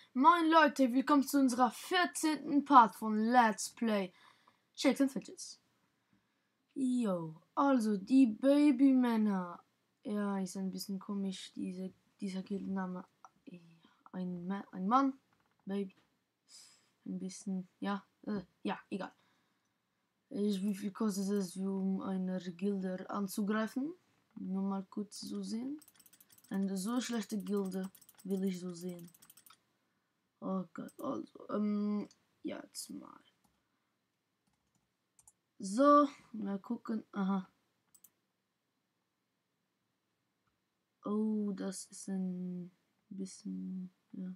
Moin Leute, willkommen zu unserer 14. Part von Let's Play Shakes and Fidgets. Jo, also die Babymänner. Ja, ist ein bisschen komisch, dieser Gildenname. Ein Mann, Baby. Ein bisschen, ja, egal. Wie viel kostet es, um eine Gilde anzugreifen? Nur mal kurz so sehen. Eine so schlechte Gilde will ich so sehen. Oh Gott, also, jetzt mal. So, mal gucken. Aha. Oh, das ist ein bisschen, ja.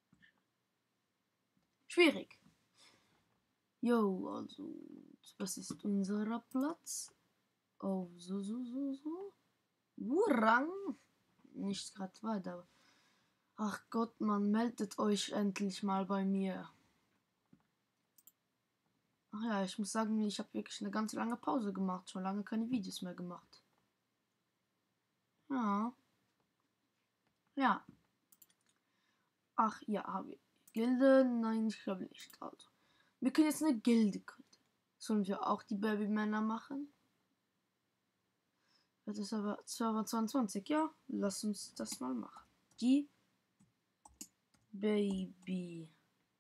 Schwierig. Jo, also, was ist unser Platz? Oh, so. Urang? Nicht gerade weiter. Ach Gott, man meldet euch endlich mal bei mir. Ach ja, ich muss sagen, ich habe wirklich eine ganz lange Pause gemacht. Schon lange keine Videos mehr gemacht. Ja. Ja. Ach ja, habe ich. Gilde? Nein, ich glaube nicht. Also, wir können jetzt eine Gilde gründen. Sollen wir auch die Babymänner machen? Das ist aber Server 22, ja? Lass uns das mal machen. Die Baby.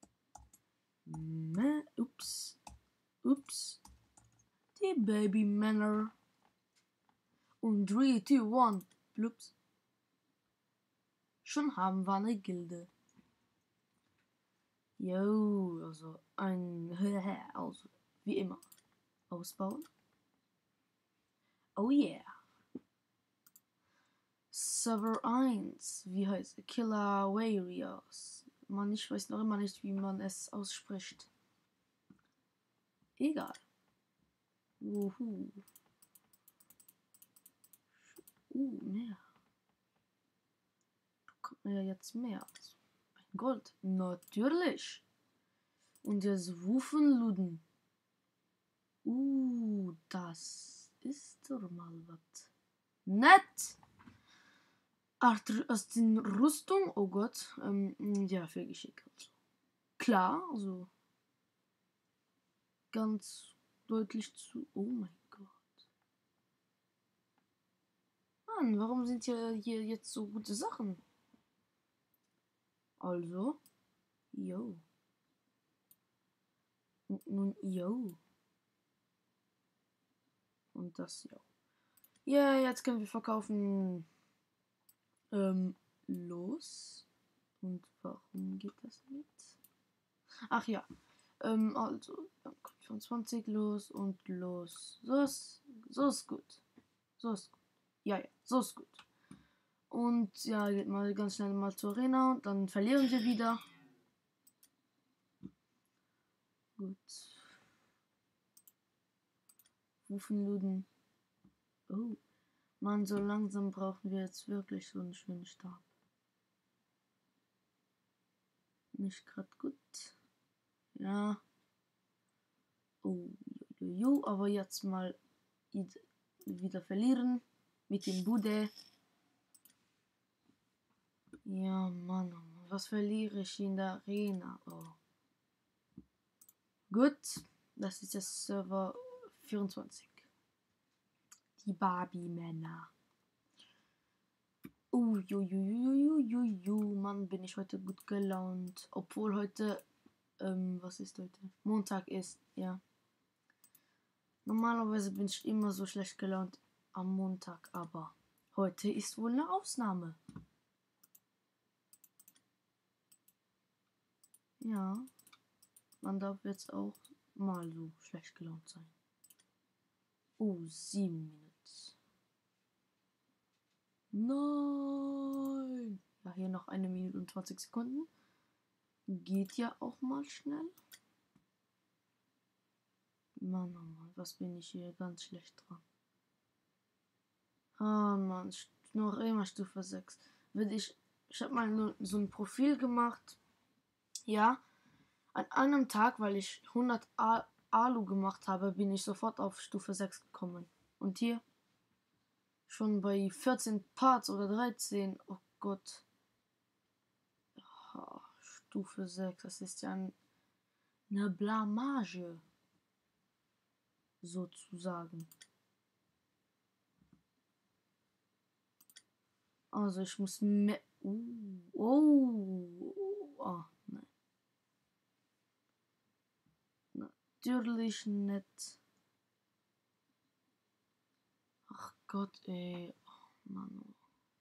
Ups. Die Babymänner. Und 3, 2, 1. Blups. Schon haben wir eine Gilde. Jo, also also wie immer. Ausbauen. Oh yeah. Server 1, wie heißt es? Killer Warriors. Mann, ich weiß noch immer nicht, wie man es ausspricht. Egal. Wuhu. Mehr. Bekommt man ja jetzt mehr. Ein Gold. Natürlich. Und jetzt Wufenluden. Das ist doch mal was. Nett. Ach, aus den Rüstung, oh Gott, ja, viel Geschick. Also. Klar, also ganz deutlich zu. Oh mein Gott. Mann, warum sind hier jetzt so gute Sachen? Also, yo. Und nun, yo. Und das, yo. Ja, jetzt können wir verkaufen. Los. Und warum geht das nicht? Ach ja. Also, dann kommt 25 los und los. So ist gut. So ist gut. Ja, so ist gut. Und ja, geht mal ganz schnell mal zur Arena und dann verlieren wir wieder. Gut. Wufenluden. Oh. Mann, so langsam brauchen wir jetzt wirklich so einen schönen Stab. Nicht gerade gut. Ja. Oh, aber jetzt mal wieder verlieren. Mit dem Bude. Ja, Mann, was verliere ich in der Arena? Oh. Gut, das ist das Server 24. Die Babymänner. Mann, bin ich heute gut gelaunt. Obwohl heute, was ist heute? Montag ist, ja. Normalerweise bin ich immer so schlecht gelaunt am Montag, aber heute ist wohl eine Ausnahme. Ja, man darf jetzt auch mal so schlecht gelaunt sein. Oh, 7 Minuten. Nein! Ja, hier noch 1 Minute und 20 Sekunden. Geht ja auch mal schnell. Mann, oh Mann, was bin ich hier ganz schlecht dran. Ah, Mann, noch immer Stufe 6. Ich habe mal nur so ein Profil gemacht. Ja, an einem Tag, weil ich 100 Alu gemacht habe, bin ich sofort auf Stufe 6 gekommen. Und hier schon bei 14 Parts oder 13. Oh Gott. Ja, Stufe 6. Das ist ja eine Blamage, sozusagen. Also ich muss mehr... nein. Natürlich nicht. Ach Gott, ey. Oh, Mann.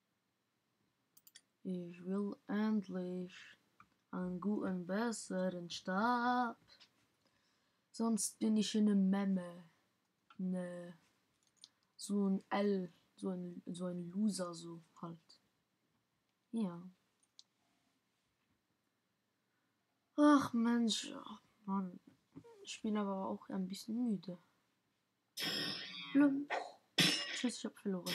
Ich will endlich einen guten, besseren Stab. Sonst bin ich eine Memme. Ne. So ein L. So ein Loser, so halt. Ja. Ach Mensch. Ach, Mann. Ich bin aber auch ein bisschen müde. Plump. Tschüss, ich hab verloren.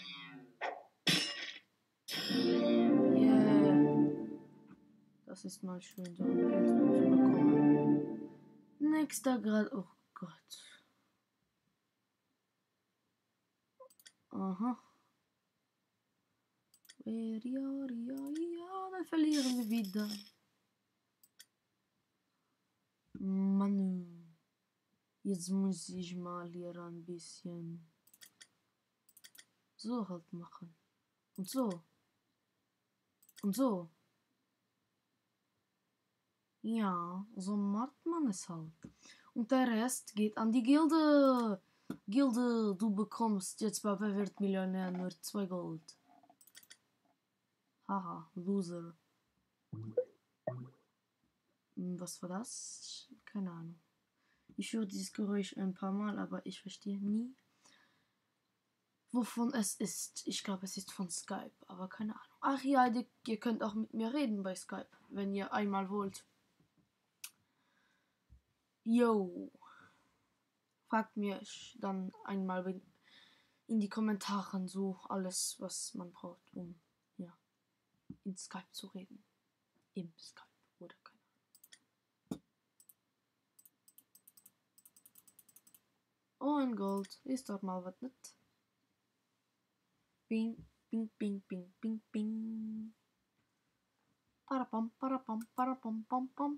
Yeah. Das ist mal schön, so ein Bild zu bekommen. Nächster Grad. Oh Gott. Aha. Ja, dann verlieren wir wieder. Mann. Jetzt muss ich mal hier ein bisschen so halt machen. Und so. Und so. Ja, so macht man es halt. Und der Rest geht an die Gilde. Gilde, du bekommst jetzt bei Wer wird Millionär nur 2 Gold. Haha, Loser. Was war das? Keine Ahnung. Ich höre dieses Geräusch ein paar Mal, aber ich verstehe nie, wovon es ist. Ich glaube, es ist von Skype, aber keine Ahnung. Ach ja, ihr könnt auch mit mir reden bei Skype, wenn ihr einmal wollt. Yo. Fragt mir dann einmal in die Kommentare so alles, was man braucht, um ja, in Skype zu reden. Im Skype oder keine Ahnung. Oh, ein Gold. Ist dort mal was nicht? Bing, bing, bing, bing, bing, bing. Parapam, parapam, parapam, pam, pam.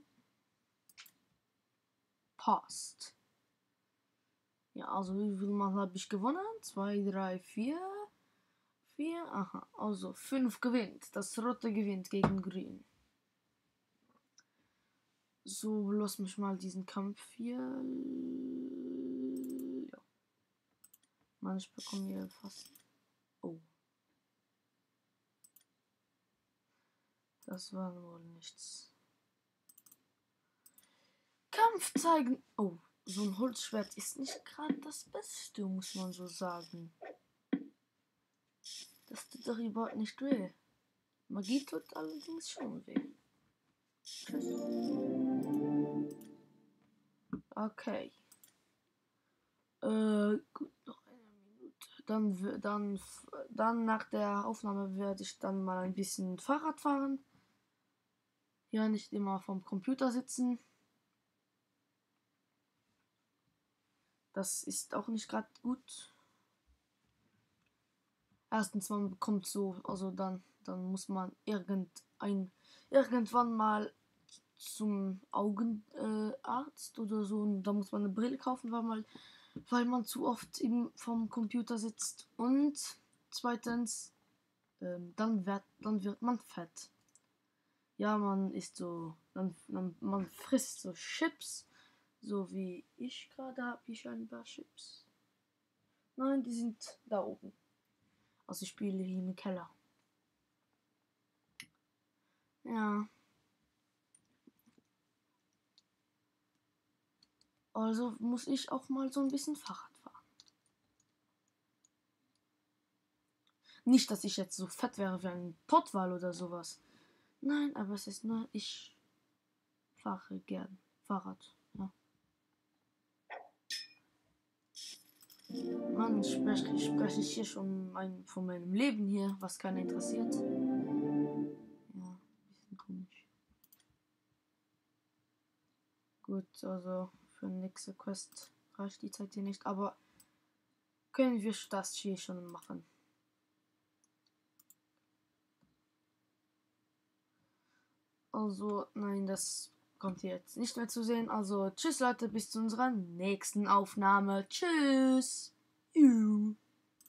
Passt. Ja, also wie viel Mal habe ich gewonnen? 2, 3, 4. 4, aha, also 5 gewinnt. Das Rote gewinnt gegen Grün. So, lass mich mal diesen Kampf hier. Ja. Mann, ich bekomme hier fast. Oh. Das war wohl nichts. Kampf zeigen. Oh, so ein Holzschwert ist nicht gerade das Beste, muss man so sagen. Das tut doch überhaupt nicht weh. Magie tut allerdings schon weh. Tschüss. Okay. Gut, noch eine Minute. Dann nach der Aufnahme werde ich dann mal ein bisschen Fahrrad fahren. Ja, nicht immer vom Computer sitzen. Das ist auch nicht gerade gut. Erstens, man bekommt so, also dann muss man irgendwann mal zum Augenarzt oder so. Und da muss man eine Brille kaufen, weil man zu oft vom Computer sitzt. Und zweitens, dann wird man fett. Ja, man isst so, man frisst so Chips, so wie ich gerade habe ich ein paar Chips. Nein, die sind da oben. Also ich spiele hier im Keller. Ja. Also muss ich auch mal so ein bisschen Fahrrad fahren. Nicht, dass ich jetzt so fett wäre wie ein Pottwal oder sowas. Nein, aber es ist nur, ich fahre gern Fahrrad. Ja. Mann, spreche ich hier schon von meinem Leben hier, was keiner interessiert. Ja, bisschen komisch. Gut, also für die nächste Quest reicht die Zeit hier nicht, aber können wir das hier schon machen. Also, nein, das kommt jetzt nicht mehr zu sehen. Also, tschüss Leute, bis zu unserer nächsten Aufnahme. Tschüss. Juhu.